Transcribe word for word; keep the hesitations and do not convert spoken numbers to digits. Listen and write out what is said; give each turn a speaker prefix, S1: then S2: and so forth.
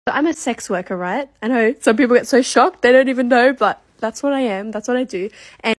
S1: I'm a sex worker, right? I know some people get so shocked, they don't even know, but that's what I am. That's what I do. And